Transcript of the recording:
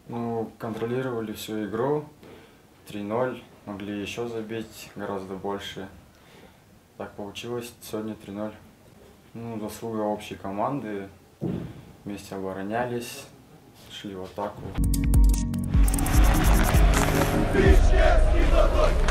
Ну, контролировали всю игру, 3-0, могли еще забить гораздо больше. Так получилось, сегодня 3-0. Ну, заслуга общей команды, вместе оборонялись, шли в атаку. Кричевский,